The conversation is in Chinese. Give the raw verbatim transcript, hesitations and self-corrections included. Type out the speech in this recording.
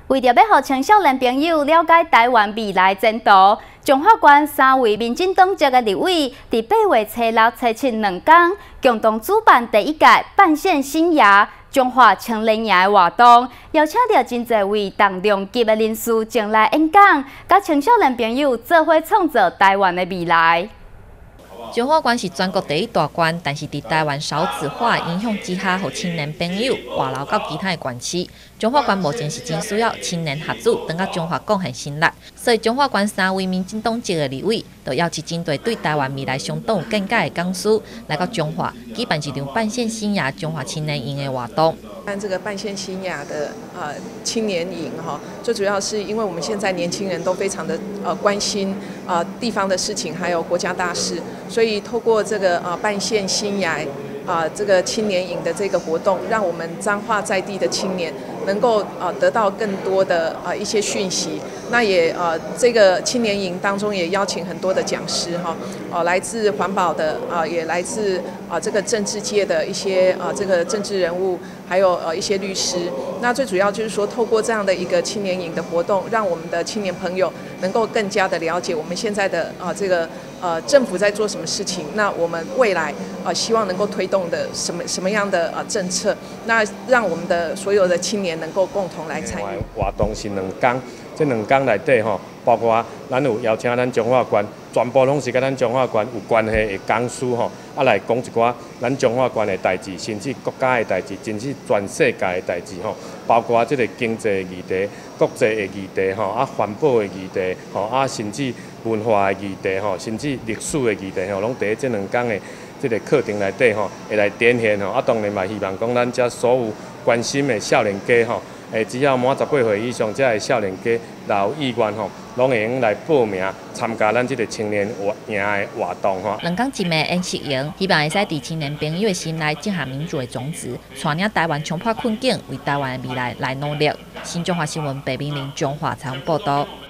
为着要让青少年朋友了解台湾未来前途，中华县三位民进党籍的立委，伫八月初六、初七两天，共同主办第一届半线生涯中华青年营的活动，邀请到真侪位重量级的人士前来演讲，甲青少年朋友做伙创造台湾的未来。 中华县是全国第一大县，但是伫台湾少子化影响之下，互青年朋友外流到其他的县市。中华县目前是真需要青年学子等到中华贡献心力，所以中华县三位民进党籍的立委，就邀请针对对台湾未来相当有见解的讲师，来到中华举办一场半线生涯中华青年营的活动。 办这个半线生涯的呃青年营哈，最主要是因为我们现在年轻人都非常的呃关心呃地方的事情，还有国家大事，所以透过这个呃半线生涯啊、呃、这个青年营的这个活动，让我们彰化在地的青年能够呃得到更多的呃一些讯息。那也呃这个青年营当中也邀请很多的讲师哈，呃来自环保的啊、呃，也来自啊、呃、这个政治界的一些啊、呃、这个政治人物，还有 呃，一些律师，那最主要就是说，透过这样的一个青年营的活动，让我们的青年朋友能够更加的了解我们现在的啊、呃、这个呃政府在做什么事情，那我们未来呃希望能够推动的什么什么样的呃政策，那让我们的所有的青年能够共同来参与。 活动是两天，这两天内底吼，包括咱有邀请咱中华县，全部拢是跟咱中华县有关系的讲师吼。 啊，来讲一寡咱中华县的代志，甚至国家的代志，甚至全世界的代志吼，包括即个经济的议题、国际的议题吼，啊环保的议题吼，啊甚至文化的议题吼，甚至历史的议题吼，拢伫即两天的即个课程内底吼，会来展现吼。啊，当然嘛，希望讲咱遮所有关心的少年家吼，诶，只要满十八岁以上，遮的少年家若有意愿吼。 拢会用来报名参加咱这个青年活营的活动吼。 两港一暝演习营，希望会使伫青年朋友的心内种下民主的种子，带领台湾冲破困境，为台湾的未来来努力。新中华新闻白明玲中华采访报道。